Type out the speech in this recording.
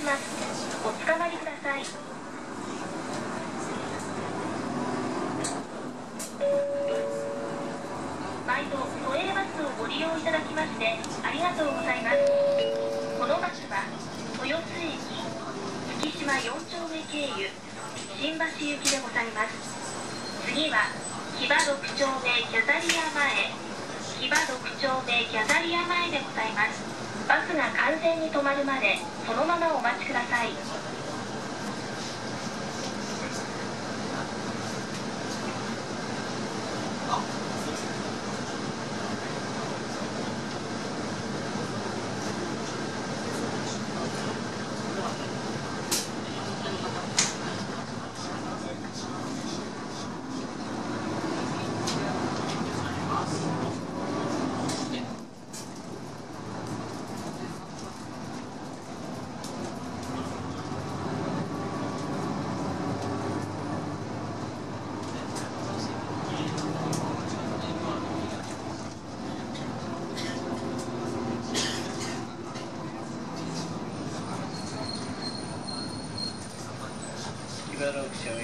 ます。おつかまりください。毎度都営バスをご利用いただきましてありがとうございます。このバスは豊洲駅月島4丁目経由新橋行きでございます。次は木場6丁目キャザリア前、木場6丁目キャザリア前でございます。バスが完全に止まるまでそのままお待ちください。